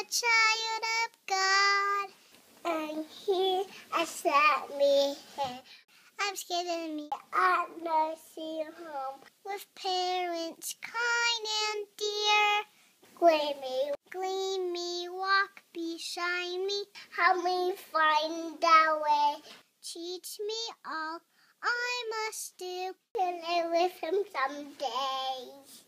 child of God. And He has set me here. I'm scared of me at nursing home with parents kind and dear. Glean me, walk beside me, help me find the way. Teach me all I must do to live with Him someday.